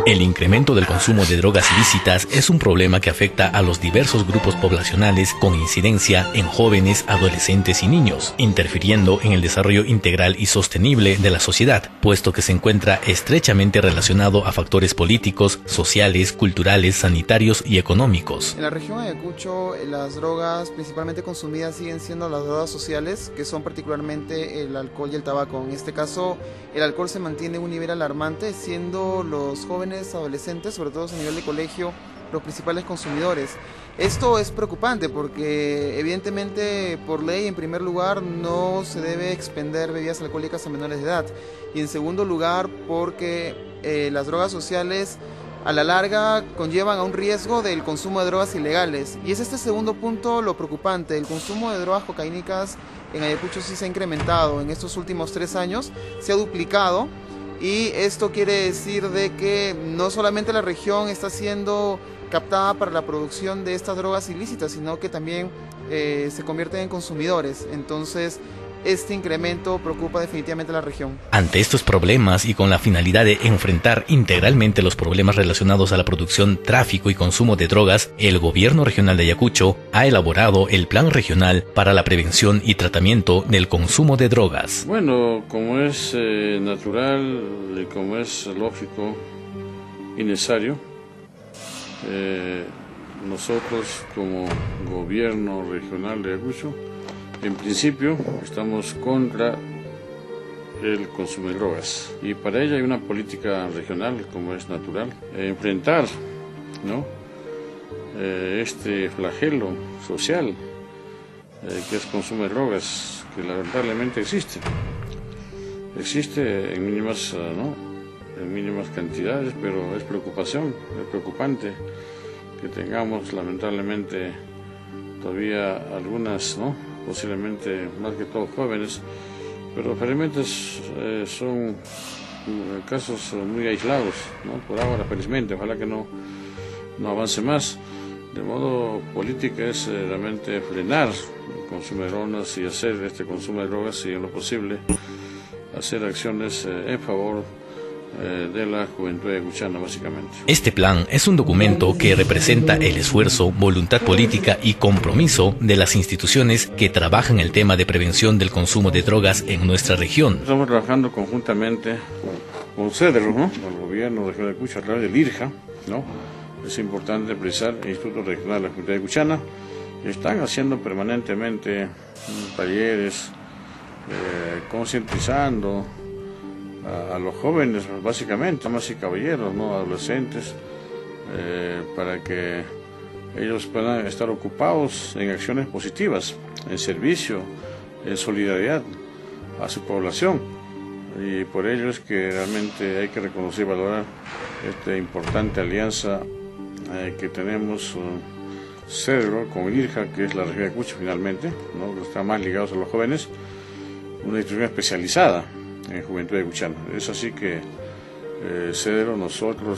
El incremento del consumo de drogas ilícitas es un problema que afecta a los diversos grupos poblacionales con incidencia en jóvenes, adolescentes y niños, interfiriendo en el desarrollo integral y sostenible de la sociedad, puesto que se encuentra estrechamente relacionado a factores políticos, sociales, culturales, sanitarios y económicos. En la región de Ayacucho, las drogas principalmente consumidas siguen siendo las drogas sociales, que son particularmente el alcohol y el tabaco. En este caso, el alcohol se mantiene en un nivel alarmante, siendo los jóvenes adolescentes, sobre todo a nivel de colegio, los principales consumidores. Esto es preocupante porque evidentemente por ley, en primer lugar, no se debe expender bebidas alcohólicas a menores de edad, y en segundo lugar porque las drogas sociales a la larga conllevan a un riesgo del consumo de drogas ilegales, y es este segundo punto lo preocupante. El consumo de drogas cocaínicas en Ayacucho sí se ha incrementado en estos últimos 3 años, se ha duplicado. Y esto quiere decir de que no solamente la región está siendo captada para la producción de estas drogas ilícitas, sino que también se convierten en consumidores. Entonces, este incremento preocupa definitivamente a la región. Ante estos problemas y con la finalidad de enfrentar integralmente los problemas relacionados a la producción, tráfico y consumo de drogas, el Gobierno Regional de Ayacucho ha elaborado el Plan Regional para la Prevención y Tratamiento del Consumo de Drogas. Bueno, como es natural y como es lógico y necesario, nosotros como Gobierno Regional de Ayacucho, en principio estamos contra el consumo de drogas, y para ello hay una política regional, como es natural, enfrentar, ¿no?, este flagelo social que es consumo de drogas, que lamentablemente existe en mínimas, en mínimas cantidades, pero es preocupante que tengamos lamentablemente todavía algunas, posiblemente más que todos jóvenes, pero felizmente son casos muy aislados, por ahora, felizmente, ojalá que no avance más. De modo política es realmente frenar el consumo de drogas y hacer este consumo de drogas, y en lo posible hacer acciones en favor de la juventud ayacuchana, básicamente. Este plan es un documento que representa el esfuerzo, voluntad política y compromiso de las instituciones que trabajan el tema de prevención del consumo de drogas en nuestra región. Estamos trabajando conjuntamente con CEDRO, con el Gobierno Regional de Ayacucho, a través del IRJA, Es importante precisar, el Instituto Regional de la Juventud Ayacuchana, están haciendo permanentemente talleres, concientizando a los jóvenes, básicamente, damas y caballeros, adolescentes, para que ellos puedan estar ocupados en acciones positivas, en servicio, en solidaridad a su población. Y por ello es que realmente hay que reconocer y valorar esta importante alianza que tenemos CEDRO con el IRJA, que es la región de Ayacucho finalmente, que está más ligados a los jóvenes, una institución especializada en juventud ayacuchana. Es así que CEDRO, nosotros,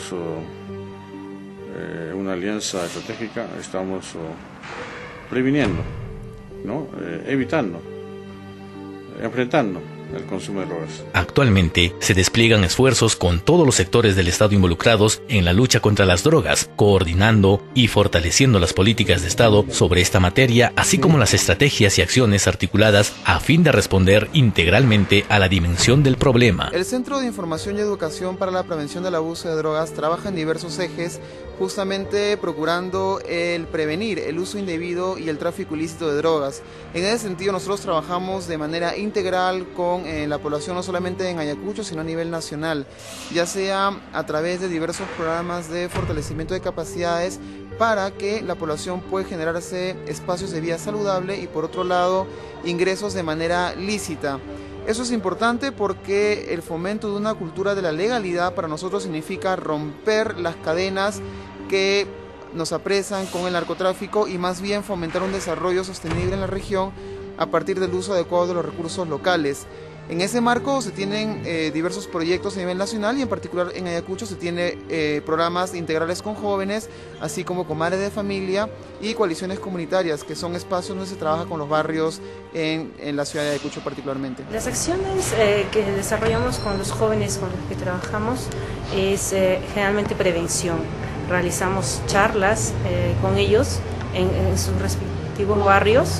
una alianza estratégica, estamos previniendo, evitando, enfrentando el consumo de drogas. Actualmente se despliegan esfuerzos con todos los sectores del Estado involucrados en la lucha contra las drogas, coordinando y fortaleciendo las políticas de Estado sobre esta materia, así como las estrategias y acciones articuladas a fin de responder integralmente a la dimensión del problema. El Centro de Información y Educación para la Prevención del Abuso de Drogas trabaja en diversos ejes, justamente procurando el prevenir el uso indebido y el tráfico ilícito de drogas. En ese sentido, nosotros trabajamos de manera integral con la población, no solamente en Ayacucho, sino a nivel nacional, ya sea a través de diversos programas de fortalecimiento de capacidades para que la población pueda generarse espacios de vida saludable y, por otro lado, ingresos de manera lícita. Eso es importante porque el fomento de una cultura de la legalidad para nosotros significa romper las cadenas que nos apresan con el narcotráfico y más bien fomentar un desarrollo sostenible en la región a partir del uso adecuado de los recursos locales. En ese marco se tienen diversos proyectos a nivel nacional y en particular en Ayacucho se tiene programas integrales con jóvenes, así como con madres de familia y coaliciones comunitarias, que son espacios donde se trabaja con los barrios en la ciudad de Ayacucho particularmente. Las acciones que desarrollamos con los jóvenes con los que trabajamos es generalmente prevención. Realizamos charlas con ellos en sus respectivos barrios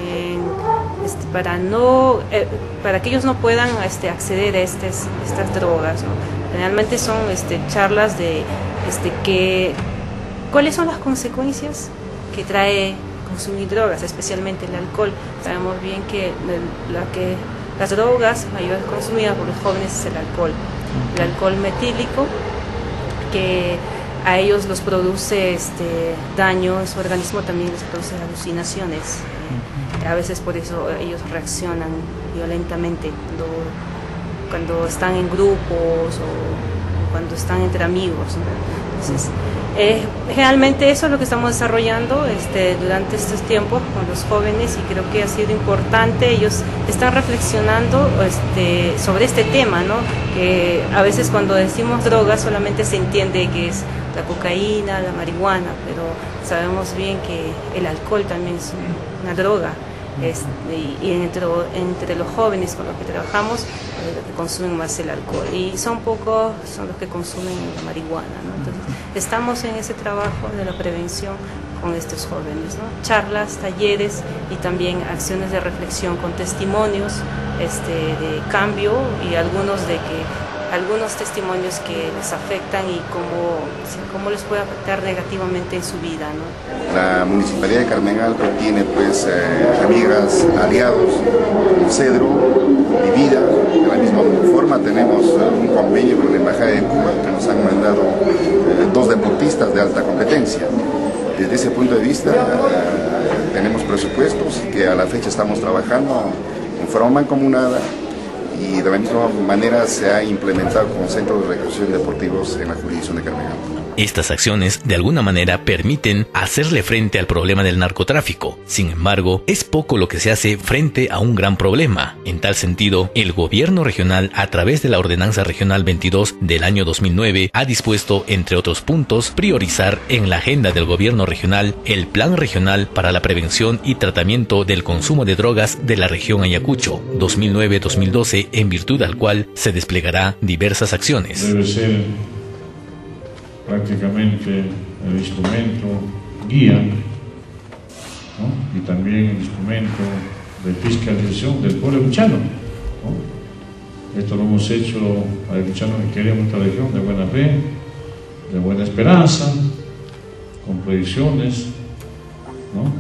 para que ellos no puedan acceder a estas drogas, ¿no? Generalmente son charlas de cuáles son las consecuencias que trae consumir drogas, especialmente el alcohol. Sabemos bien que las drogas mayor consumidas por los jóvenes es el alcohol metílico, que a ellos los produce daño en su organismo, también les produce alucinaciones. A veces por eso ellos reaccionan violentamente cuando están en grupos o cuando están entre amigos, ¿no? Entonces, generalmente eso es lo que estamos desarrollando durante estos tiempos con los jóvenes, y creo que ha sido importante. Ellos están reflexionando sobre este tema, ¿no? Que a veces cuando decimos drogas solamente se entiende que es la cocaína, la marihuana, pero sabemos bien que el alcohol también es una droga. Y entre los jóvenes con los que trabajamos, los que consumen más el alcohol, y son pocos son los que consumen la marihuana, ¿no? Entonces estamos en ese trabajo de la prevención con estos jóvenes, ¿no? Charlas, talleres y también acciones de reflexión con testimonios de cambio, y algunos testimonios que les afectan y cómo les puede afectar negativamente en su vida, ¿no? La Municipalidad de Carmen Alto tiene pues amigas, aliados, como Cedro y Vida. De la misma forma tenemos un convenio con la Embajada de Cuba, que nos han mandado 2 deportistas de alta competencia. Desde ese punto de vista tenemos presupuestos que a la fecha estamos trabajando en forma mancomunada, y de la misma manera se ha implementado con centros de recreación deportivos en la jurisdicción de Carmen Alto. Estas acciones de alguna manera permiten hacerle frente al problema del narcotráfico. Sin embargo, es poco lo que se hace frente a un gran problema. En tal sentido, el gobierno regional, a través de la Ordenanza Regional 22 del año 2009, ha dispuesto, entre otros puntos, priorizar en la agenda del gobierno regional el Plan Regional para la Prevención y Tratamiento del Consumo de Drogas de la región Ayacucho 2009-2012, en virtud al cual se desplegará diversas acciones. Debe ser prácticamente el instrumento guía, ¿no? Y también el instrumento de fiscalización del pueblo ayacuchano, ¿no? Esto lo hemos hecho ayacuchanos que queremos esta región de buena fe, de buena esperanza, con proyecciones, ¿no?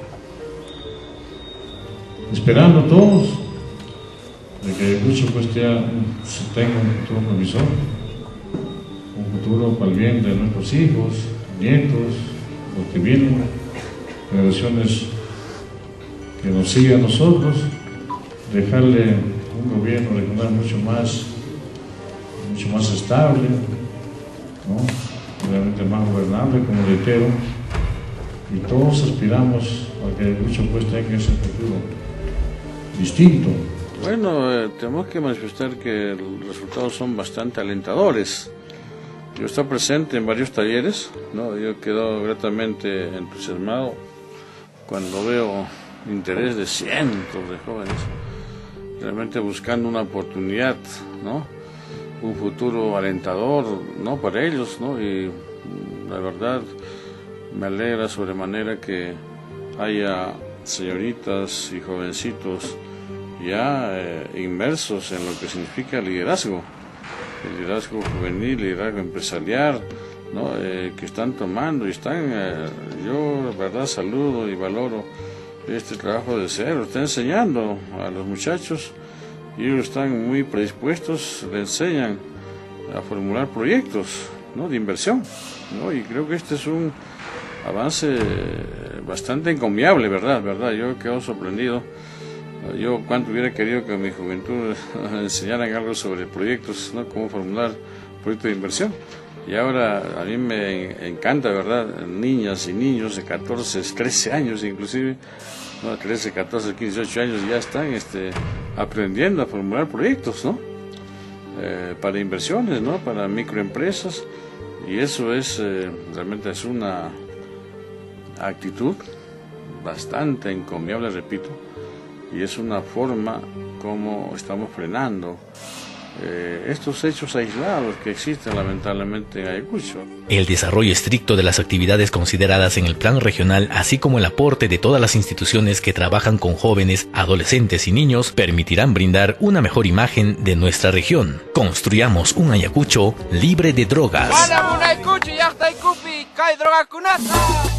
Esperando todos de que Ayacucho pues tenga un futuro provisor, un futuro para el bien de nuestros hijos, nietos, los que vienen, generaciones que nos siguen a nosotros, dejarle un gobierno regional mucho más estable, ¿no? Realmente más gobernable, como reitero, y todos aspiramos a que Ayacucho pues tenga ese futuro distinto. Bueno, tenemos que manifestar que los resultados son bastante alentadores. Yo estoy presente en varios talleres, ¿no? Yo quedo gratamente entusiasmado cuando veo interés de cientos de jóvenes realmente buscando una oportunidad, ¿no? Un futuro alentador, ¿no? Para ellos, ¿no? Y la verdad me alegra sobremanera que haya señoritas y jovencitos ya inmersos en lo que significa el liderazgo juvenil, liderazgo empresarial, ¿no? Que están tomando y están, yo la verdad saludo y valoro este trabajo de Cedro, está enseñando a los muchachos y ellos están muy predispuestos, le enseñan a formular proyectos, ¿no? De inversión, ¿no? Y creo que este es un avance bastante encomiable, ¿verdad? Yo quedo sorprendido. Yo cuánto hubiera querido que en mi juventud enseñaran algo sobre proyectos, ¿no? Cómo formular proyectos de inversión. Y ahora a mí me encanta, ¿verdad? Niñas y niños de 14, 13 años inclusive, ¿no? 13, 14, 15, 18 años ya están aprendiendo a formular proyectos, ¿no? Para inversiones, ¿no? Para microempresas, y eso es realmente es una actitud bastante encomiable, repito, y es una forma como estamos frenando estos hechos aislados que existen lamentablemente en Ayacucho. El desarrollo estricto de las actividades consideradas en el plan regional, así como el aporte de todas las instituciones que trabajan con jóvenes, adolescentes y niños, permitirán brindar una mejor imagen de nuestra región. Construyamos un Ayacucho libre de drogas.